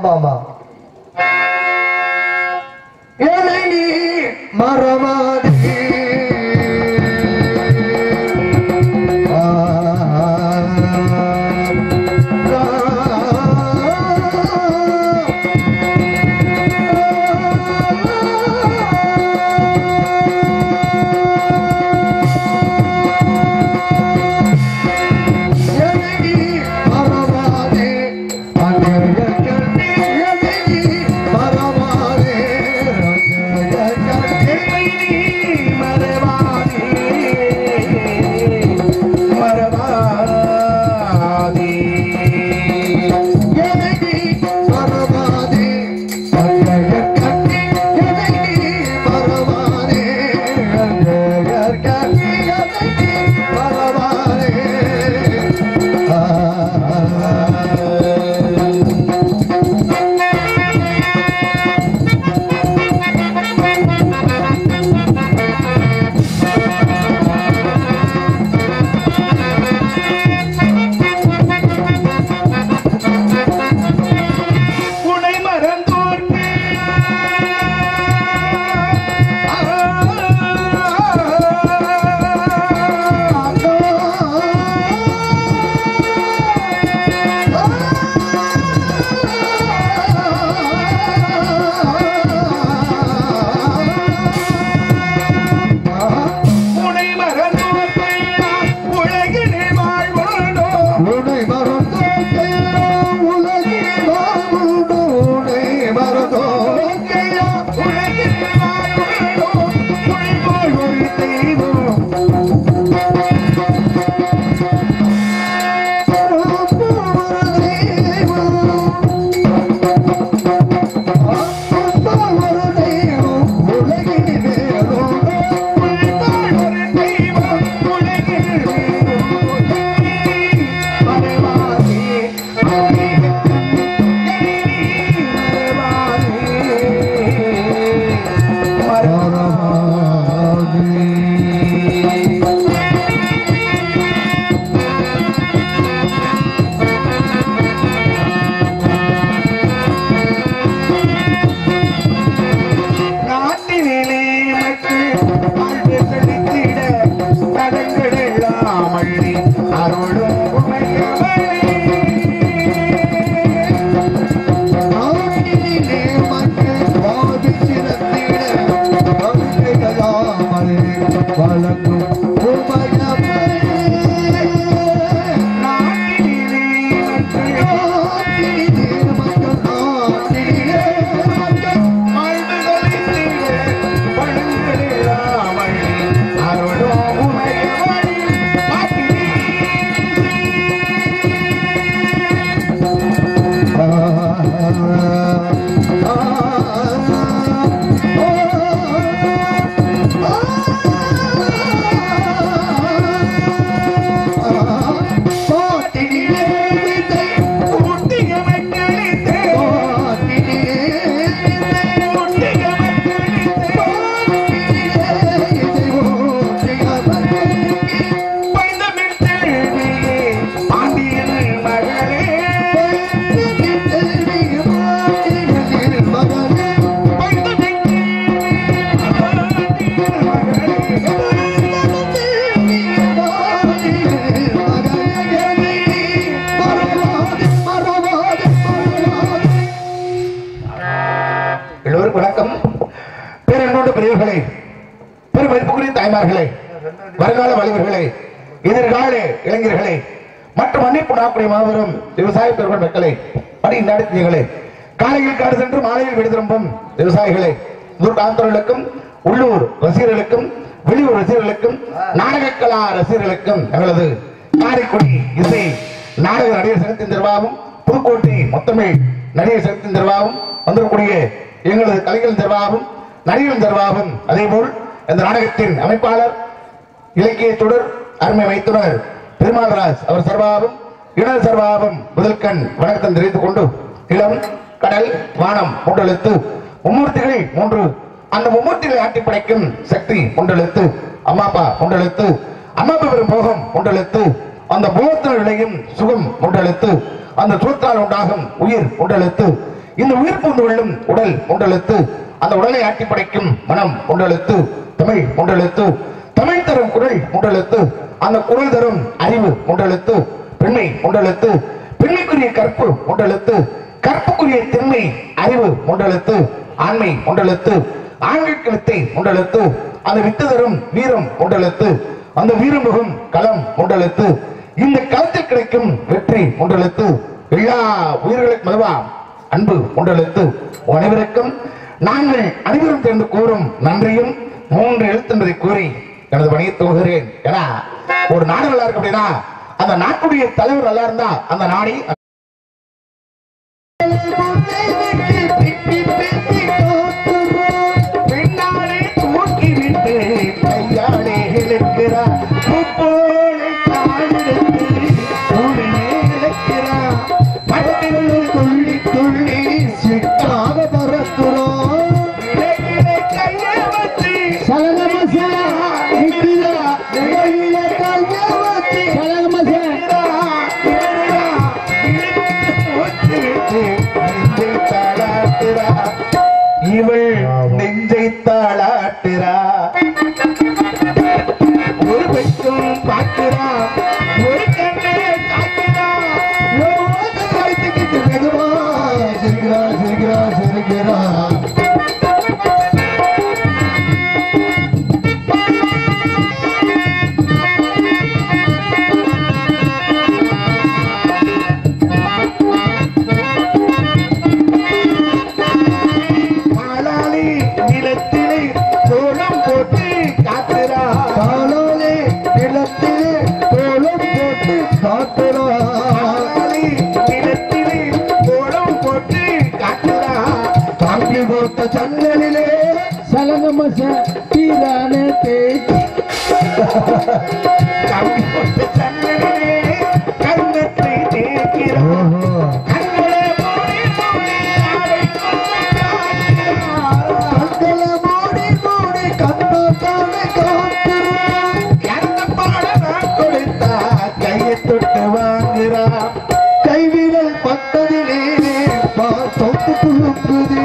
ஆமா ஏனை நீ மறவாதே வருங்கால வலிவர்களே எதிர்கால இளைஞர்களே மற்றும் மன்னிப்பு நாக்குடைய மாபெரும் விவசாய பெருமன் மக்களே பணி நடத்தியங்களே காலையில் காடு சென்று மாலையில் விடு திரும்பும் விவசாயிகளே காந்தர்களுக்கும் உள்ளூர் ரசிகர்களுக்கும் வெளியூர் ரசிகர்களுக்கும் நாடகக்கலா ரசிகர்களுக்கும் எங்களது காரைக்குடி இசை நாடக நடிகர் சங்கத்தின் நிர்வாகம் புதுக்கோட்டை மொத்தமே நடிகர் சங்கத்தின் நிர்வாகம் வந்திருக்கக்கூடிய எங்களது கலைஞர் நிர்வாகம் நடிகர் நிர்வாகம் அதேபோல் இந்த நாடகத்தின் அமைப்பாளர் இலக்கிய தொடர் அருமை வைத்துனர் பெருமாள்ராஜ் அவர் சர்வாபம் இணர் சர்வாபம் முதல்கண் வணக்கத்தை தெரிவித்துக் கொண்டு இளம் கடல் வானம் மூன்றெழுத்து மும்மூர்த்திகளை மூன்று அந்த மும்மூர்த்திகளை ஆட்டி படைக்கும் சக்தி மூன்றெழுத்து அம்மாப்பா மூன்றெழுத்து அம்மாப்பா பெரும் போகம் மூன்றெழுத்து அந்த போகத்தில் விளையும் சுகம் மூன்றெழுத்து அந்த சுகத்தால் உண்டாகும் உயிர் மூன்றெழுத்து இந்த உயிர் பூந்து வெள்ளும் உடல் ஒன்றெழுத்து, அந்த உடலை ஆட்டி படைக்கும் மனம் ஒன்றெழுத்து, தமிழ் ஒன்றெழுத்து, தமிழ் தரும் குரல் ஒன்றெழுத்து, அந்த குரல் தரும் அறிவு ஒன்றெழுத்து, பெண்மை ஒன்றெழுத்து, பெண்மைக்குரிய கற்பு ஒன்றெழுத்து, கற்புக்குரிய திண்மை அறிவு ஒன்றெழுத்து, ஆண்மை ஒன்றெழுத்து, ஆண்களுக்கு வித்தை ஒன்றெழுத்து, அந்த வித்து தரும் வீரம் ஒன்றெழுத்து, அந்த வீரமுகம் களம் ஒன்றெழுத்து, இந்த களத்தில் கிடைக்கும் வெற்றி ஒன்றெழுத்து, எல்லா உயிர்களுக்கு மதுவா அன்பு ஒன்றெழுத்து. அனைவருக்கும் நாங்கள் அனைவரும் சேர்ந்து கூறும் நன்றியும் 3 எழுத்து என்பதை கூறி எனது பணியை துவங்குகிறேன். ஏன்னா ஒரு நாடு நல்லா இருக்கு அப்படின்னா அந்த நாட்டுடைய தலைவர் நல்லா இருந்தா அந்த நாடி இவள் நெஞ்சை தாளாட்டுறா, ஒரு பெற்றும் பார்க்கிறா, ஒரு கண்ணே காக்கிறா, மெதுவா சிரிக்கிறா சிரிக்கிறா சிரிக்கிறா. ஜன்னலிலே சலங்கமச தீரானே தேய்ச்சி ஜன்னலிலே கண்ணத்தை தேய்க்கிறோம், கண்களை மூடி மூடி கண்ணத்தானே காட்டுறோம், எந்த பாடம் கொடுத்தா கையை தொட்டு வாங்குறா, கைவிரல் பட்டதிலே தொட்டு குழுக்குது,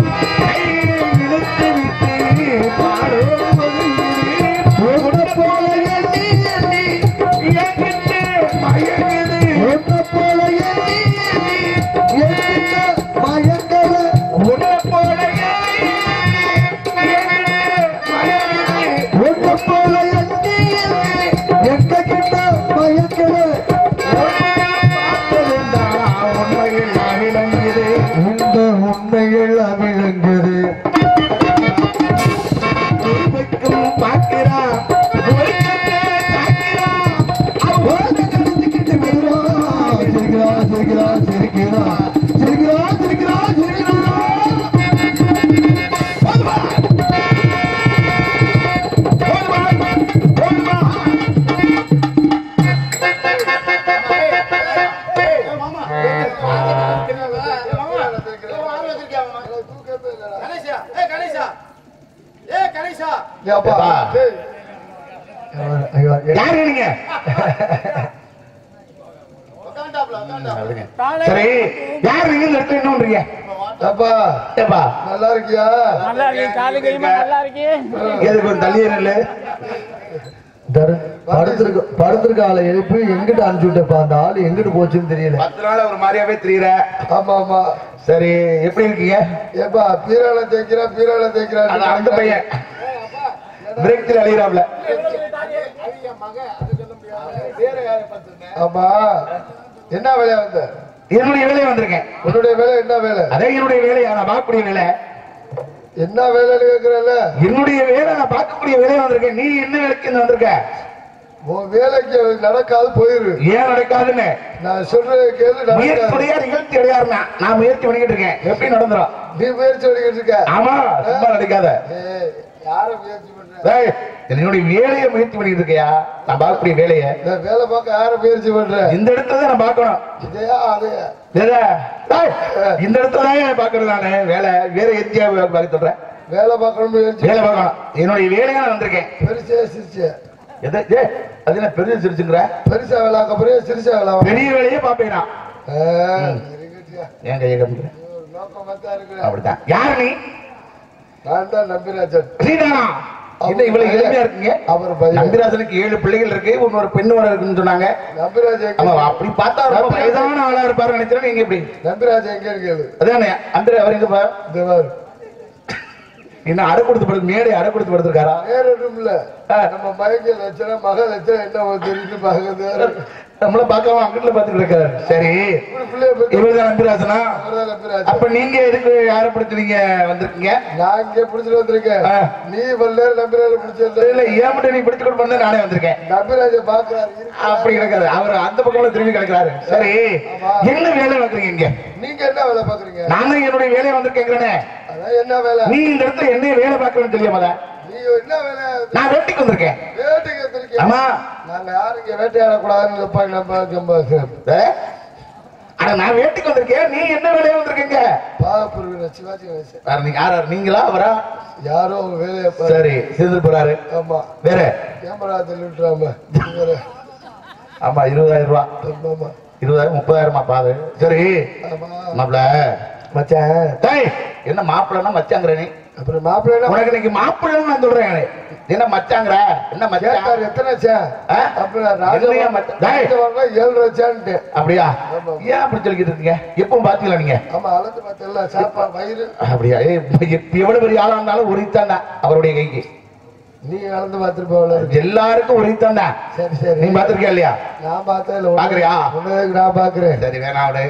சரி யார் நீங்க எடுத்துறீங்க? நல்லா இருக்கியா? நல்லா இருக்கு. காலு கைமா நல்லா இருக்கு. எதுக்கு கொஞ்சம் தள்ளியே இல்ல? படுத்திருக்க ஆளை எழுப்பி எங்கிட்ட அனுப்பிச்சு விட்டப்பா, அந்த ஆளு எங்கிட்டு போச்சுன்னு தெரியல. 10 நாள் ஒரு மாதிரியாவே தெரியற. ஆமா ஆமா. சரி எப்படி இருக்கீங்க? ஏப்பா பீரால தேய்க்கிறா அந்த பையன் பிரேக்ல அழியறாப்ல. ஆமா என்ன வேலையா வந்த? என்னுடைய வேலையை வந்திருக்கேன். உன்னுடைய வேலை என்ன வேலை? அதே என்னுடைய வேலையா, நான் பார்க்கக்கூடிய வேலை. என்ன வேலைன்னு கேட்கிறல்ல? என்னுடைய வேலை, நான் பார்க்கக்கூடிய வேலையை வந்திருக்கேன். நீ என்ன வேலைக்கு வந்திருக்க? உன் வேலைக்கு நடக்காது போயிரு. ஏன் நடக்காதுன்னு நான் சொல்றது கேளு. நிகழ்ச்சி அடையாருன்னா நான் முயற்சி பண்ணிக்கிட்டு இருக்கேன். எப்படி நடந்துரும்? நீ முயற்சி பண்ணிக்கிட்டு இருக்க? ஆமா, சும்மா நடிக்காத. யார முயற்சி பண்ற? என்னுடைய வேலையை முயற்சி பண்ணிட்டு இருக்கியா? நான் பார்க்கக்கூடிய வேலையை. வேலை பார்க்க யார முயற்சி பண்ற? இந்த இடத்துல நான் பார்க்கணும். இதையா அதையா? இந்த இடத்துல பாக்குறது நானு வேலை. வேற எத்தியா பார்க்க சொல்றேன். வேலை பார்க்கணும், வேலை பார்க்கணும். என்னுடைய வேலையா நான் வந்திருக்கேன். பெருசா சிரிச்சு அது என்ன பெரிய சிரிச்சுங்கிற? பெருசா வேலை சிரிச்சா வேலை பெரிய வேலையே பாப்பேன். ஏன் கையை கம்பிக்கிறேன்? அப்படித்தான். யார் நீ? நான் தான் நம்பிராஜன். நீதானா? என்ன இவ்வளவு எளிமையா இருக்கீங்க? அவர் நம்பிராஜனுக்கு 7 பிள்ளைகள் இருக்கு, ஒரு பெண்ணு வர இருக்குன்னு சொன்னாங்க. நம்பிராஜன் அப்படி பார்த்தா ரொம்ப வயதான ஆளா இருப்பாரு நினைச்சா நீங்க எப்படி? நம்பிராஜன் எங்க இருக்கு? அதானே அந்த அவர் எங்க பாரு என்ன அடை கொடுத்து படுத்து மேடை அடை கொடுத்து படுத்திருக்காரா? வேற ஒன்றும் இல்ல, நம்ம மயக்க லட்சணம் மக லட்சணம் என்ன தெரிஞ்சு பாக்குறது, நம்மள பார்க்காம அங்கிட்ட பாத்துட்டு இருக்காரு. சரி, இவர்தான் நம்பிராஜனா? அப்ப நீங்க எதுக்கு யார பிடிச்சீங்க வந்திருக்கீங்க? நான் இங்க பிடிச்சிட்டு வந்திருக்கேன். நீ வல்லேர் நம்பிராஜ பிடிச்சது இல்ல, ஏன் மட்டும் நீ பிடிச்சு கொண்டு வந்து நானே வந்திருக்கேன். நம்பிராஜ பாக்குறாரு அப்படி கிடக்காது, அவர் அந்த பக்கம் திரும்பி கிடக்குறாரு. சரி, என்ன வேலை பாக்குறீங்க இங்க? நீங்க என்ன வேலை பாக்குறீங்க? நானும் என்னுடைய வேலையை வந்திருக்கேங்கிறேனே. அதான் என்ன வேலை? நீ இந்த இடத்துல என்ன வேலை பாக்குறேன்னு தெரியாமல? நீ என்ன வேலை? நான் வேட்டைக்கு வந்திருக்கேன். வேட்டைக்கு வந்திருக்கேன்? ஆமா. நாங்க யாருக்கு வேட்டையாடக்கூடாதுன்னு நான் வேட்டைக்கு வந்திருக்கேன். நீ என்ன வேலையா வந்திருக்கீங்க? பாகப்பிரிவினர் சிவாஜி கணேசன். நீங்க யாரா? நீங்களா அவரா? யாரோ வேலையை சரி சேர்ந்து போறாரு. ஆமா. வேற கேமரா தள்ளிவிட்டுறாம. ஆமா 20,000 ரூபாய். ஆமா 20,000 30,000 பாது. சரி மாப்பிள மச்சான். என்ன மாப்பிள்ளன்னா மச்சாங்கிற நீ? அப்புறம் மாப்பிள்ள உனக்கு இன்னைக்கு மாப்பிள்ளன்னு நான் சொல்றேன். என்ன மச்சாங்கிற? என்ன மச்சான்? எத்தனை அப்படியா? ஏன் அப்படி சொல்லிக்கிட்டு இருக்கீங்க? எப்பவும் பாத்தீங்களா நீங்க? ஆமா அளந்து பார்த்தல சாப்பா வயிறு. அப்படியா? எவ்வளவு பெரிய ஆளா இருந்தாலும் உரித்தாண்டா அவருடைய கைக்கு. நீ அளந்து பார்த்திருப்ப எல்லாருக்கும் உரித்தாண்டா. சரி சரி, நீ பாத்திருக்கியா இல்லையா? நான் பார்த்தேன். பாக்குறியா? நான் பாக்குறேன். சரி வேணா அவடு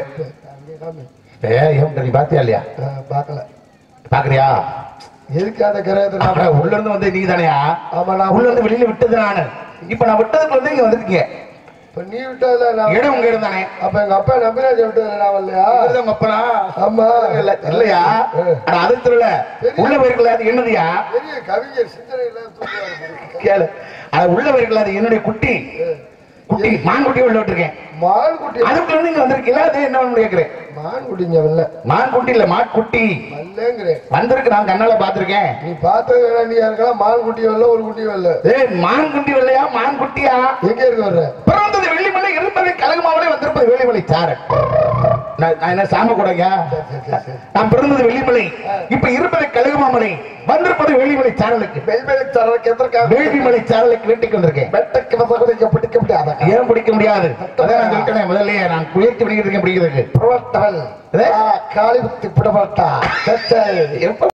நீ பாத்தியா இல்லையா? பாக்கல. பாக்குறியா? எதுக்காத கிரகத்தை உள்ள இருந்து வந்து நீங்க தானையா? ஆமா, நான் உள்ள இருந்து வெளியில விட்டது நானு. இப்ப நான் விட்டதுக்கு வந்து இங்க வந்துருக்கீங்க. இப்ப நீ விட்டதுல இடம் உங்க இடம் தானே. அப்ப எங்க அப்பா நம்பிராஜ விட்டதுல நான் இல்லையா? உங்க அப்பனா? ஆமா இல்லையா? அது தெரியல. உள்ள போயிருக்கல. அது என்னதுயா? பெரிய கவிஞர் சிந்தனையில கேளு. அது உள்ள போயிருக்கல. அது என்னுடைய குட்டி குட்டி மான்குட்டி உள்ள விட்டுருக்கேன். மான்குட்டி அதுக்குள்ள இருந்து இங்க வந்திருக்கீங்களா? அது என்ன கேக்குறேன். மான்குட்டிங்க வரல. மான்குட்டி இல்ல மான்குட்டி வந்திருக்கு. நான் கண்ணால பாத்திருக்கேன். நீ பார்த்தது வேண்டியா இருக்கலாம். மான்குட்டி வரல, ஒரு குட்டி வரல. மான்குட்டி வரலையா? மான்குட்டியா? எங்க இருக்கு வர்ற? பிறந்தது வெள்ளிமலை, இருப்பது கலகமாவளே, வந்திருப்பது வேலிமலை சார. நான் என்ன சாம கூடங்க? நான் பிறந்தது வெள்ளிமலை, இப்ப இருப்பது கலகமாமலை, வந்திருப்பது வேலிமலை சாரலுக்கு. வெள்ளிமலை சாரலுக்கு எதற்காக? வேலிமலை சாரலுக்கு வேட்டிக்கு வந்திருக்கேன். வெட்டக்கு பிடிக்க முடியாது. ஏன் பிடிக்க முடியாது? அதான் நான் சொல்லிட்டேன் முதல்ல. நான் குளிர்ச்சி பிடிக்கிறதுக்கு பிடிக்கிறதுக்கு காலி புத்தி பிடமாட்டா. எப்ப